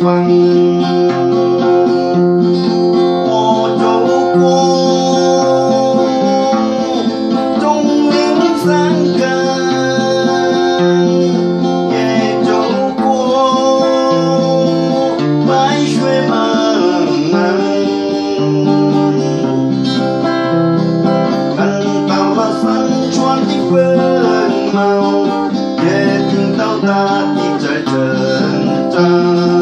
方。我走过钟灵山岗，也走过白雪茫茫，看到了山川的风貌，也听到大地在成长。